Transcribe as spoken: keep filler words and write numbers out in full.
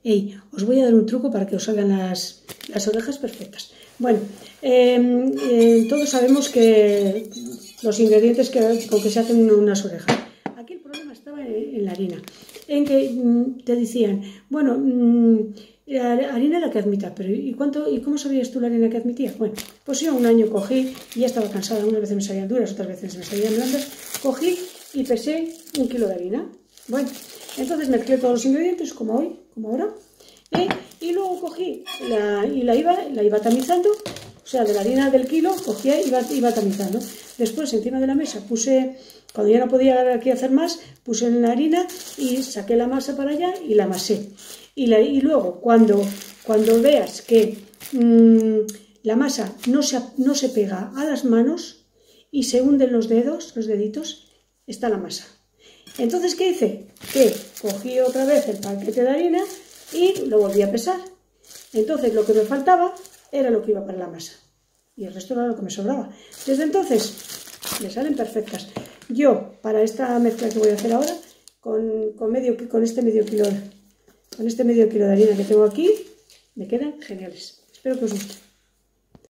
Ey, os voy a dar un truco para que os salgan las, las orejas perfectas. Bueno, eh, eh, todos sabemos que los ingredientes que, con que se hacen unas orejas. Aquí el problema estaba en, en la harina, en que mmm, te decían, bueno, mmm, la harina la que admita, pero ¿y cuánto y cómo sabías tú la harina que admitía? Bueno, pues yo un año cogí y ya estaba cansada, unas veces me salían duras, otras veces me salían blandas, cogí y pesé un kilo de harina. Bueno, entonces mezclé todos los ingredientes, como hoy, como ahora, ¿eh? Y luego cogí la, y la iba, la iba tamizando, o sea, de la harina del kilo, cogía y iba, iba tamizando. Después, encima de la mesa, puse, cuando ya no podía aquí hacer más, puse en la harina y saqué la masa para allá y la amasé. Y, la, y luego, cuando, cuando veas que mmm, la masa no se, no se pega a las manos y se hunden los dedos, los deditos, está la masa. Entonces, ¿qué hice? Que cogí otra vez el paquete de harina y lo volví a pesar. Entonces, lo que me faltaba era lo que iba para la masa. Y el resto era lo que me sobraba. Desde entonces, me salen perfectas. Yo, para esta mezcla que voy a hacer ahora, con, con, medio, con, este medio kilo, con este medio kilo de harina que tengo aquí, me quedan geniales. Espero que os guste.